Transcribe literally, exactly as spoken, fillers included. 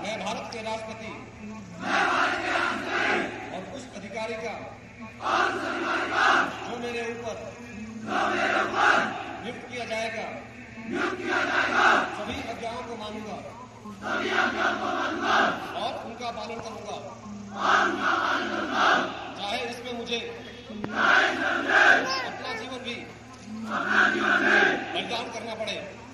मैं भारत के राष्ट्रपति और उस अधिकारी का जो मेरे ऊपर नियुक्त किया जाएगा सभी आज्ञाओं को मानूंगा और उनका पालन करूंगा, चाहे इसमें मुझे अपना जीवन भी बलिदान करना पड़े।